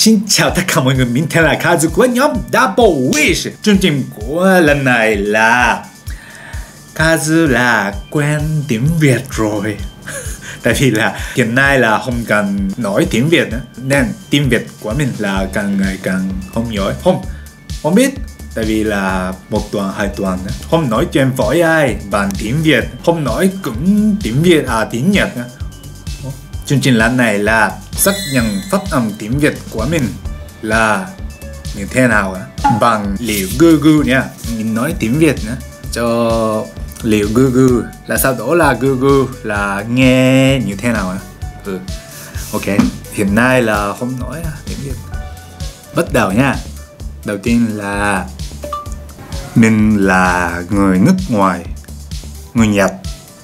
Xin chào tất cả mọi người, mình tên là Kazu của nhóm Double Wish. Chương trình của lần này là Kazu là quen tiếng Việt rồi. Tại vì là hiện nay là không cần nói tiếng Việt nữa, nên tiếng Việt của mình là càng ngày càng không giỏi. Không biết. Tại vì là một tuần, 2 tuần không nói chuyện với ai bằng tiếng Việt, không nói cũng tiếng Việt tiếng Nhật nữa. Chương trình lần này là xác nhận phát âm tiếng Việt của mình là như thế nào bằng liệu Google nha. Mình nói tiếng Việt nữa cho liệu Google là sau đó là Google là nghe như thế nào Ok, hiện nay là không nói tiếng Việt. Bắt đầu nha. Đầu tiên là mình là người nước ngoài, người Nhật.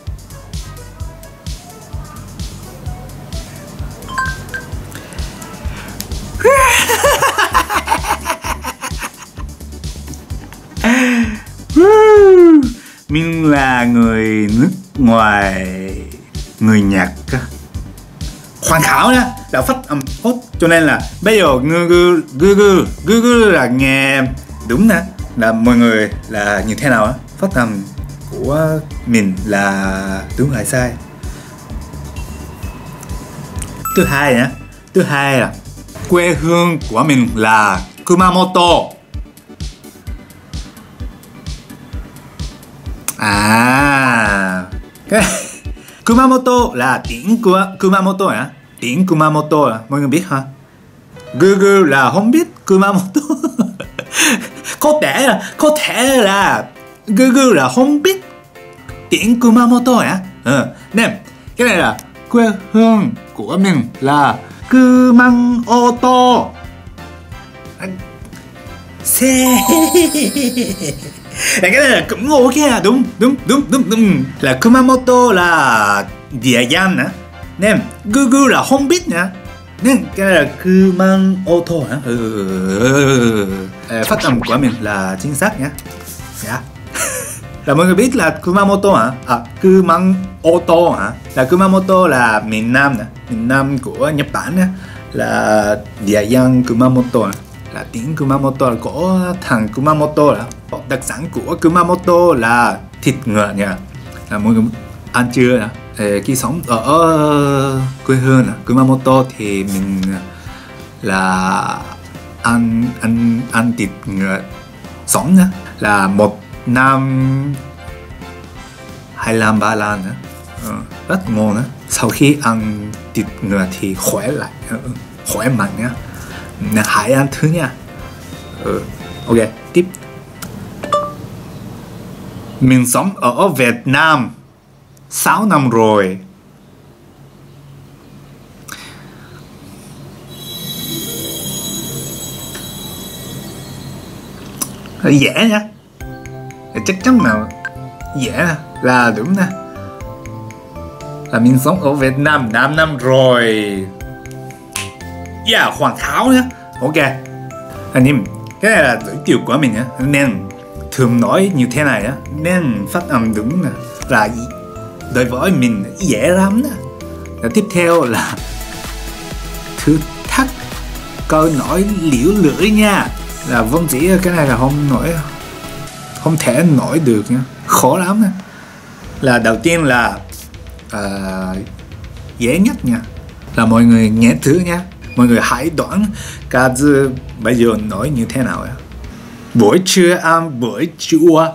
Mình là người nước ngoài, người Nhật. Hoàn hảo nha, đã phát âm tốt. Cho nên là bây giờ Google là nghe đúng nè. Là mọi người là như thế nào á? Phát âm của mình là đúng hay sai? Thứ hai là quê hương của mình là Kumamoto. Cái Kumamoto là tiếng của Kumamoto hả? Tiếng Kumamoto mọi người biết hả? Google là không biết Kumamoto. Có thể là Google là không biết tiếng Kumamoto hả? Nên cái này là quê hương của mình là Kumamoto. Cái này là cũng ok à, đúng là Kumamoto là địa danh á, nên Google là không biết nha, nên cái này là Kumamoto hả? Phát âm của mình là chính xác nhá. Là mọi người biết là Kumamoto hả? Kumamoto hả? Là Kumamoto là miền Nam nè, miền Nam của Nhật Bản nè, là địa danh Kumamoto hả? Là tiếng Kumamoto là có thằng Kumamoto là đặc sản của Kumamoto là thịt ngựa nha. Là mọi người ăn chưa nè? Khi sống ở quê hương Kumamoto thì mình là ăn thịt ngựa sống nhá, là 1 năm 25-30 lần rất ngon nữa. Sau khi ăn thịt ngựa thì khỏe mạnh nhá. Nên hãy ăn thứ nha. Ok, tiếp. Mình sống ở Việt Nam 6 năm rồi. Dễ nha. Chắc chắn là dễ là đúng nè. Là mình sống ở Việt Nam 5 năm rồi. Hoàn hảo nhá. Ok. Anh em, cái này là giới thiệu của mình á, nên thường nói như thế này á, nên phát âm đúng là đối với mình dễ lắm nè. Tiếp theo là thử thách câu nói liễu lưỡi nha. Là vốn dĩ cái này là không thể nói được nha, khó lắm nè. Là đầu tiên là dễ nhất nha, là mọi người nghe thử nha. Mọi người hãy đoán Kazu bây giờ nói như thế nào ạ? Buổi trưa ăn buổi chua.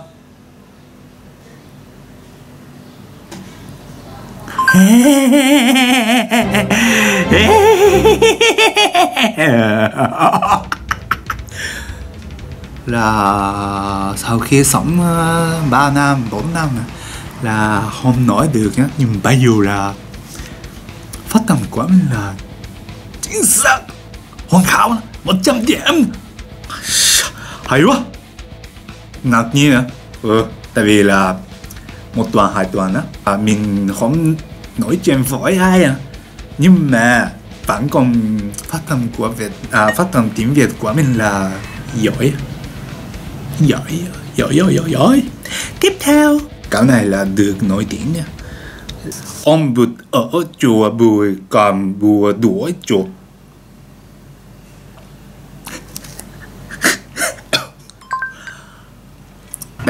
Là sau khi sống 3 năm, 4 năm là không nói được nhá. Nhưng bây giờ là phát âm của mình là chính xác, hoàn hảo, 100 điểm. Hay quá. Ngạc nhiên á. Tại vì là 1 tuần, 2 tuần á, mình không nói chuyện với ai nhưng mà vẫn còn phát âm tiếng Việt của mình là giỏi. Tiếp theo, cái này là được nổi tiếng nha. Ông vụt ở chùa Bùi còn bùa đuổi chuột.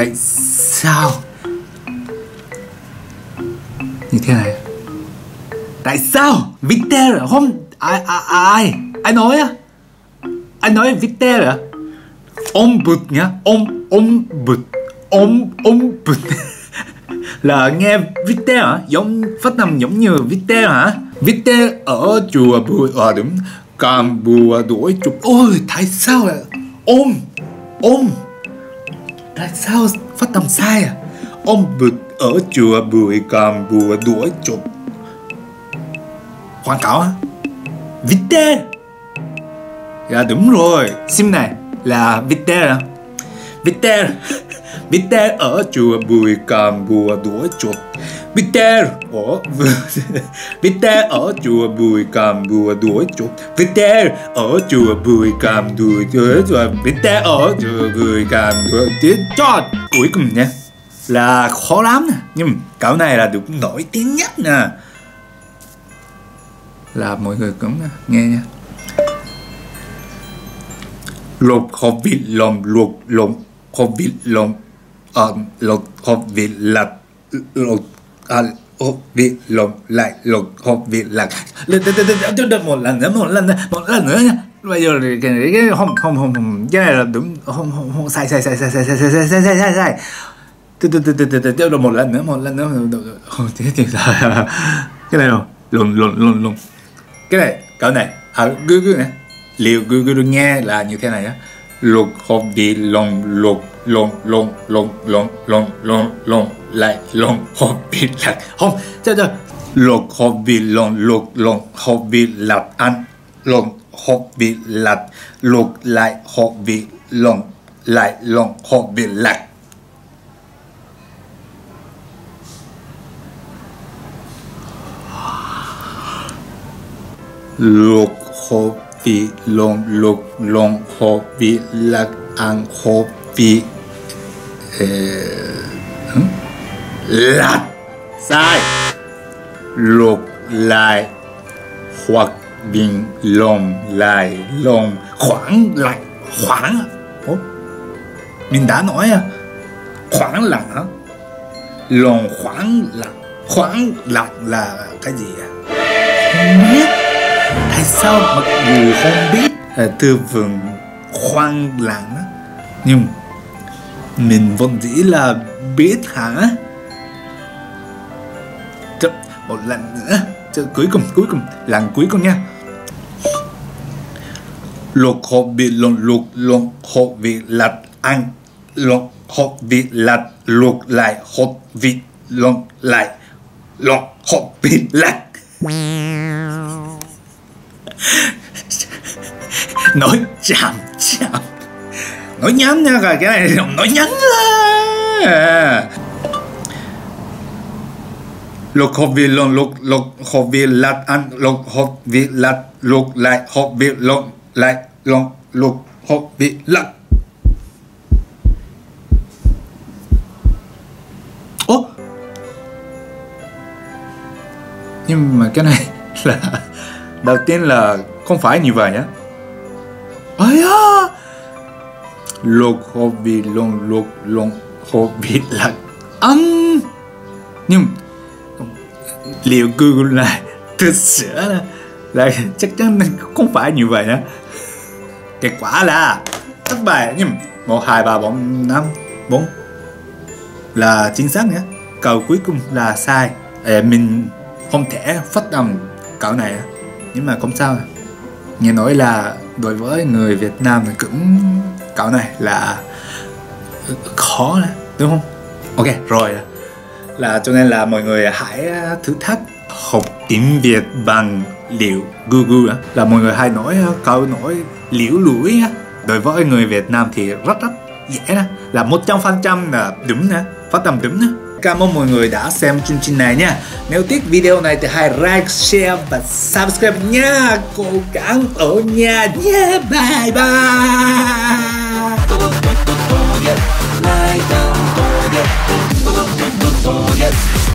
Tại sao như thế này? Tại sao Viettel không ai nói á? Anh nói Viettel à? Ông bụt nhá, ông bụt là nghe Viettel hả? Giống phát âm giống như Viettel hả? Viettel ở chùa Bụt đúng. Cầm bùa đuổi chụp. Ôi tại sao lại ông tại sao phát âm sai à? Ông bụt ở chùa Bụi cầm bùa đuổi chụp. Quảng cáo hả? Viettel. Dạ đúng rồi, sim này là Viettel à? Viettel ở chùa Bụi cầm bùa đuổi chuột. Viettel ở chùa Bụi cầm bùa đuổi chuột. Viettel ở chùa Bụi cầm đuổi chuột. Viettel ở chùa Bụi cầm đuổi chuột. Cho cuối cùng nha, là khó lắm nè, nhưng câu này là được nổi tiếng nhất nè, là mọi người cũng nghe nha. Lột hộp vịt lồng lột hộp vịt lồng lột hộp vịt lật lột hộp vịt lồng lại lột hộp vịt lật. Một lần nữa nha. Bây giờ cái không cái này là đúng, không sai. Từ một lần nữa cái này rồi lộn cái này cỡ này ở Google này, liệu Google nghe là như thế này á: lột hộp vịt lột lại lột hộp vịt lật. Không cho lột hộp vịt lột hộp vịt lật ăn, lột hộp vịt lật lột lại hộp vịt lột lại lột hộp vịt lật. Lột hộp vịt lột hộp vịt lật ăn hộp vịt lật. Sai. Lột lại hoặc bình lồng lại lồng khoảng lại khoảng. Ủa? Mình đã nói à, khoảng lặng hả? Lồng khoảng lặng là cái gì à? Không biết. Tại sao mặc dù không biết từ vựng khoan lặng á, nhưng mình vẫn nghĩ là biết hả? Một lần nữa, cuối cùng lần cuối cùng nha. Lột hộp vịt lột hộp vịt lật ăn, lột hộp vịt lật lột lại hộp vịt lột lại lột hộp vịt lật. Nói chậm nói nhắn nha, cái này nói nhắn à. Lột hộp vịt lột hộp vịt lật ăn, lột hộp vịt lật lột lại hộp vịt lột lại lột hộp vịt lật. Ố, nhưng mà cái này là đầu tiên là không phải như vậy nhá. Ây da, lột hộp vịt lột hộp vịt lật ăn. Nhưng liệu Google này thực sự là chắc chắn không phải như vậy nhá. Kết quả là thất bại. Nhưng 1, 2, 3, 4, 5, 4 là chính xác nhé. Câu cuối cùng là sai. Mình không thể phát âm câu này, nhưng mà không sao. Nghe nói là đối với người Việt Nam thì cũng câu này là khó đấy, đúng không? Ok rồi, là cho nên là mọi người hãy thử thách học tiếng Việt bằng liệu Google. Là mọi người hay nói câu nói liễu lũi. Đối với người Việt Nam thì rất dễ đó, là 100% là đúng nè, phát âm đúng nè. Cảm ơn mọi người đã xem chương trình này nha. Nếu thích video này thì hãy like, share và subscribe nha. Cố gắng ở nhà nhé. Bye bye.